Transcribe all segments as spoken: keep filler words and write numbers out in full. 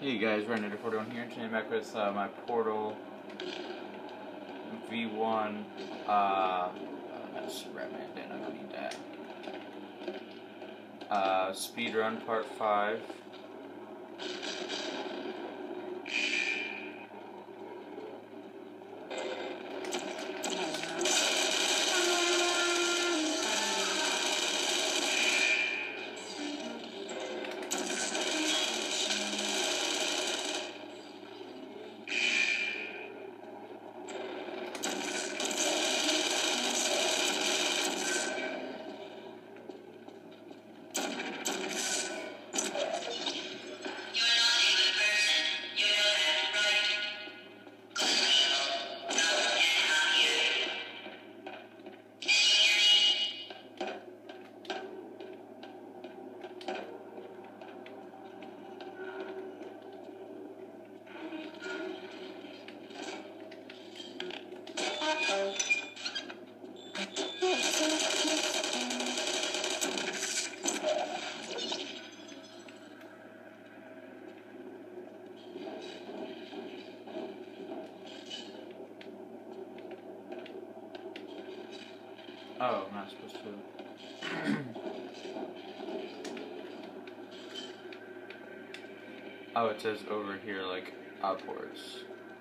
Hey guys, Ryan forty-one here, today I'm back with uh, my Portal V one, uh, uh that's Redman, then I don't need that. Uh, Speedrun Part five. Oh, I'm not supposed to. Oh, it says over here, like, upwards.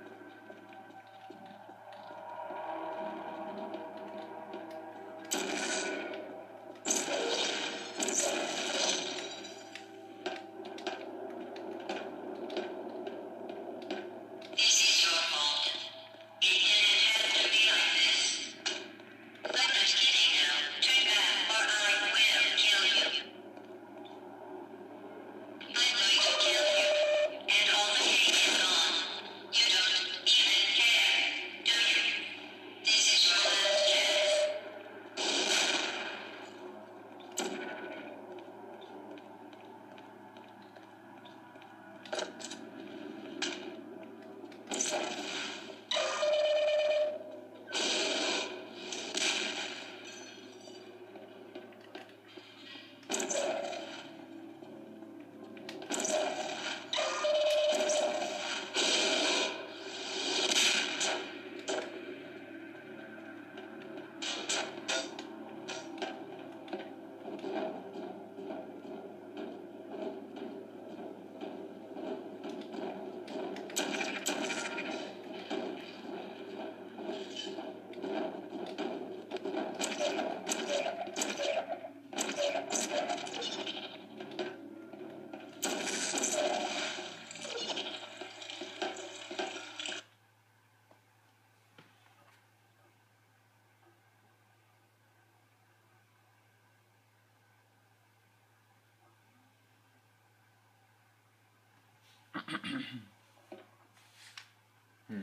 hmm.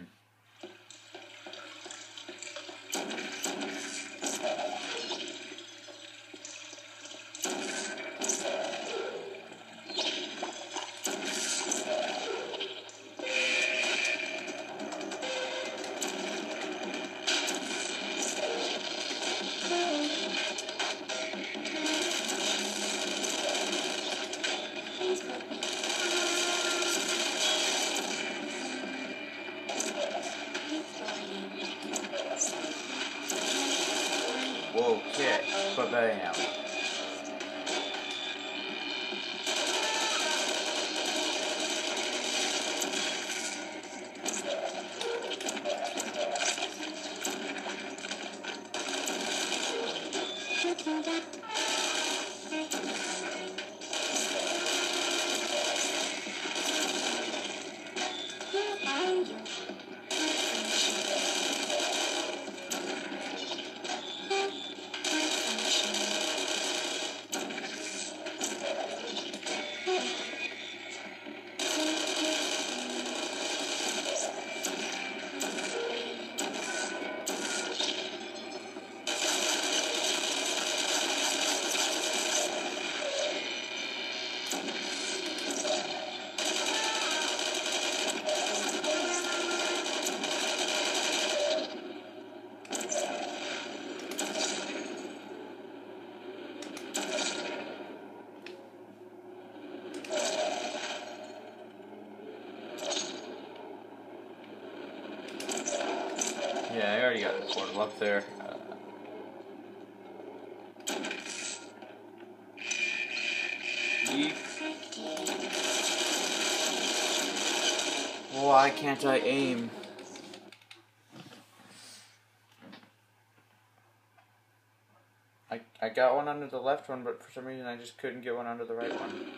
Whoa, okay, but bam. Yeah, I already got the portal up there. Uh, yeet. Why can't I aim? I, I got one under the left one, but for some reason I just couldn't get one under the right one.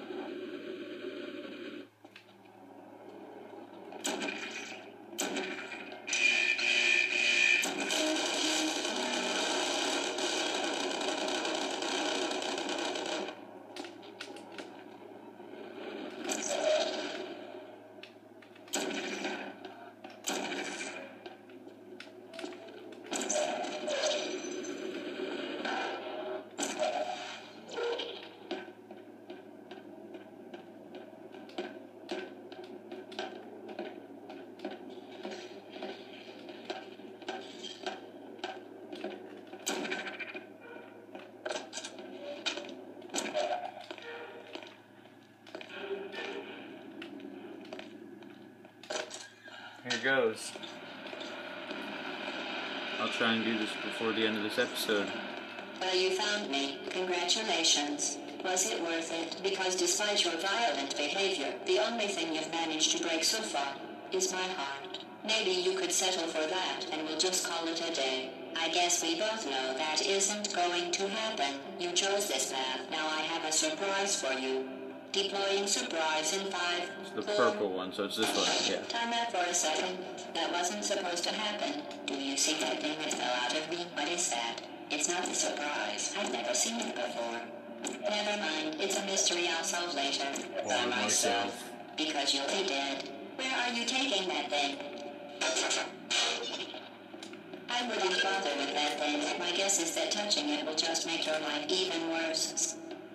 Here goes. I'll try and do this before the end of this episode. Well, you found me. Congratulations. Was it worth it? Because despite your violent behavior, the only thing you've managed to break so far is my heart. Maybe you could settle for that and we'll just call it a day. I guess we both know that isn't going to happen. You chose this path. Now I have a surprise for you. Deploying surprise in five. It's the purple one, so it's this one, yeah. Time out for a second. That wasn't supposed to happen. Do you see that thing that fell out of me? What is that? It's not a surprise. I've never seen it before. Never mind. It's a mystery I'll solve later. By myself. Because you'll be dead. Where are you taking that thing? I wouldn't bother with that thing. My guess is that touching it will just make your life even worse.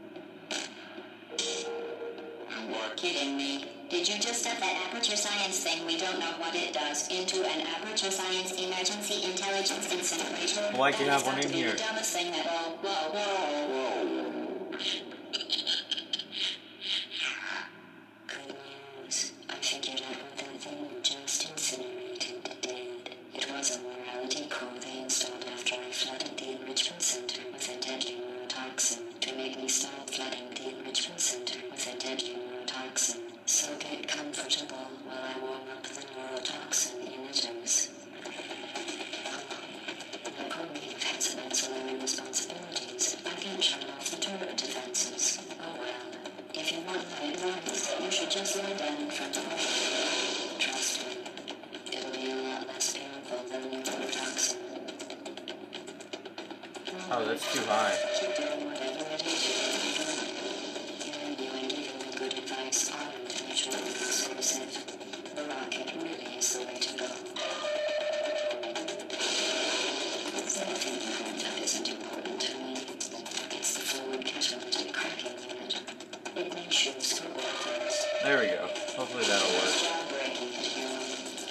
You're kidding me. Did you just set that Aperture Science thing, we don't know what it does, into an Aperture Science Emergency Intelligence Incinerator? Why do you have one in here? That is the dumbest thing that all... Whoa, whoa, whoa. Good news. I figured out what that thing just incinerated did. It was a morality core they installed after I flooded the enrichment center with a deadly neurotoxin to make me stop flooding the enrichment center with a deadly neurotoxin. So get comfortable while I warm up the neurotoxin emitters. I probably have had some ancillary responsibilities. I can't shut off the turret defenses. Oh well. If you want my advice, you should just lie down in front of me. Trust me. It'll be a lot less painful than neurotoxin. Oh, that's too high. Keep doing whatever it is you're doing. You're doing really good advice on mutually exclusive. The rocket really is the way to go. Anything that isn't important to me. It's the fluid catalytic cracking unit. It makes shoes for workers. There we go. Hopefully that'll work. Job breaking it, you know.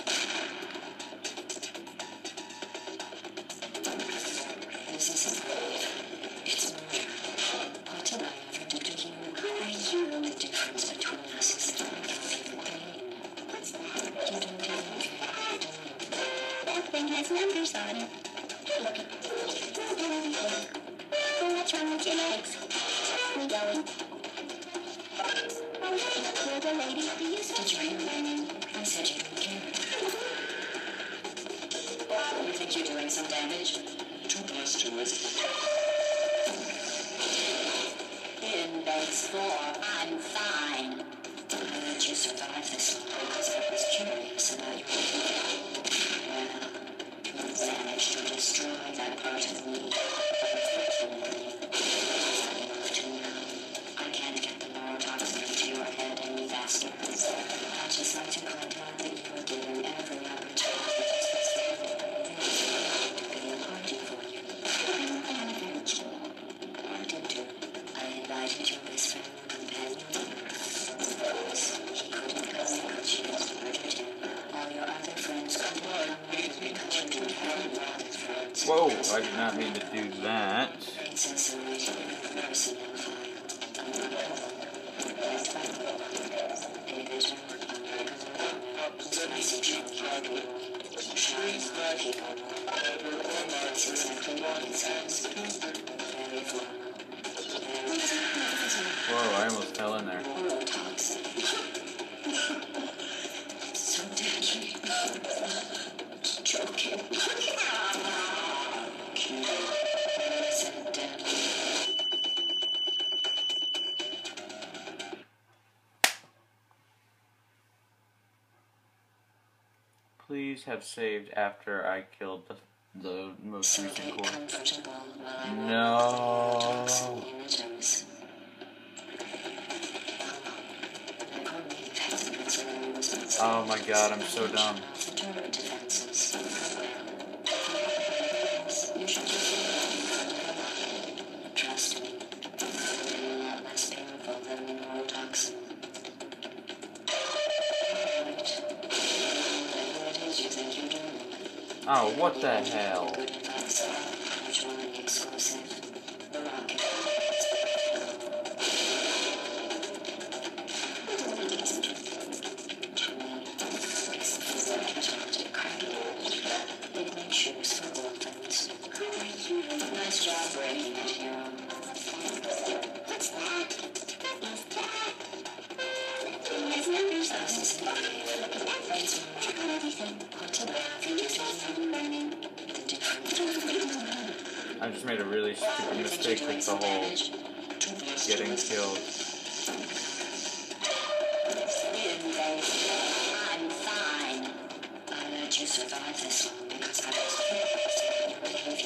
This isn't life. It's murder. What did I ever do to you? I you. The difference between us is that I can feel pain. You don't feel okay, do you? That thing has numbers on it. Look. What's wrong with your legs? We going? Oh, you're the lady who used to train me. I said you didn't care. You think you're doing some damage? Two plus two is... In base four, I'm fine. I let you survive this one because I was curious about your behavior. Well, you managed to destroy that part of me. Unfortunately, I moved to now. I can't get the neurotoxin into your head any faster. I'd just like to point out that you were given every opportunity to be a party for you. I managed. I did too. I invited your best friend and companion. Of course, he couldn't come because you just murdered him. All your other friends could come because you didn't have any other friends. Whoa, I did not mean to do that. It's isolated in the personnel file. Unrecoverable. Left by the a vision. Unrecoverable. This message from the people. Shine on people. Whoa, I almost fell in there. So deadly. Joking. So deadly. Please have saved after I killed the, the most So recent get core. comfortable while I No. toxin images. Oh my god, I'm so dumb. Trust me, they're a lot less painful than the neurotoxin. Whatever it is you think you're doing. Oh, what the hell? Good advice. Mutually exclusive. The Rocket. It makes you useful weapons. Nice job breaking it, hero. What's that? Is that? It's numbers thousands in the It's everything. The different. I just made a really stupid mistake with the whole getting killed. I'm fine. I let you survive this long because I was curious about your behavior.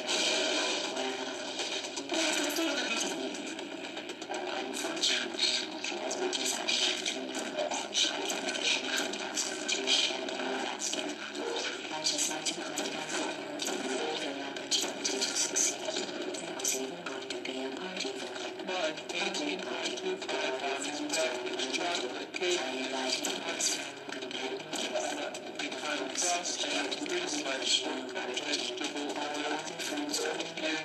Well, unfortunately, as much as I have to know, to shed more faster. I just like to point out that you were given the opportunity to succeed. There was even going to be a party for you. Party, party, chocolate cake. I invited you as friend, companion, behind cross and fruits like shrimp, vegetable oil, other friends coming here,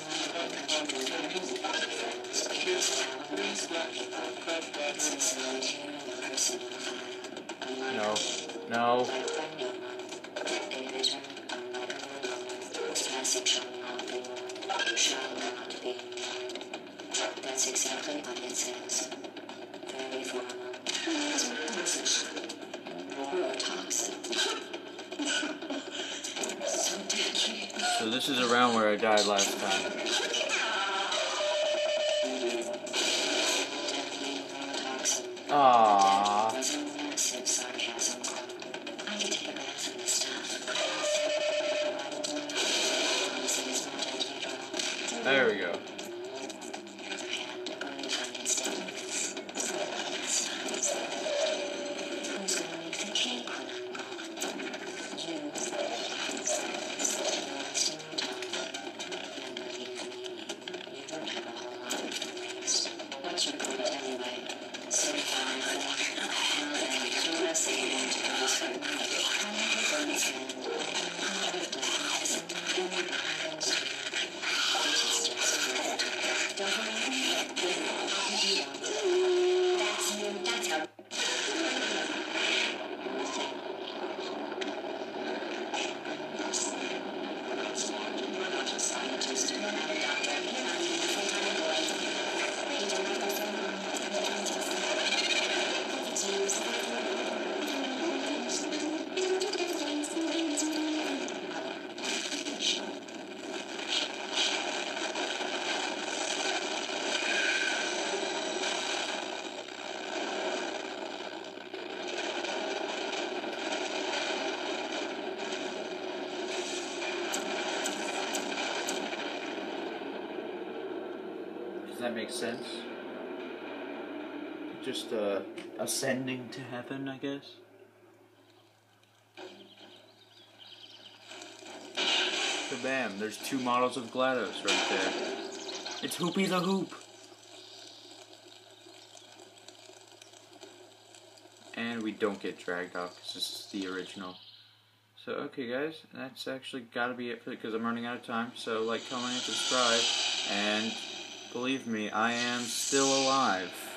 friends, kiss, please let me cut that. Sincerely here in the personal file. No. No. A bitter, unlikable moment whose passing shall not be mourned, shall not be mourned. That's exactly what it says. Very formal. Neurotoxin. So deadly. So this is around where I died last time. Deadly neurotoxin. Aww. Was a massive sarcasm. I could take a bath in this stuff. Honestly, it's not deadly at all. There we go. Other hand, only if I can stay with this. Who's gonna make the cake when I'm gone? You. You're wasting your time. And believe me, you don't have a whole lot of waste. What's your point anyway? So far, now then, the rest of you want to go certain way. How many burns in? I would have done this and then we behind you. Which is just good. Don't believe me? You don't. That's you. That's how. Scientist, not a doctor, not even a full-time employee. He did not perform his use. Does that make sense? Just uh, ascending to heaven, I guess. Kabam! There's two models of GLaDOS right there. It's Hoopy the Hoop. And we don't get dragged off because this is the original. So okay, guys, that's actually got to be it for because I'm running out of time. So like, comment, and subscribe, and believe me, I am still alive.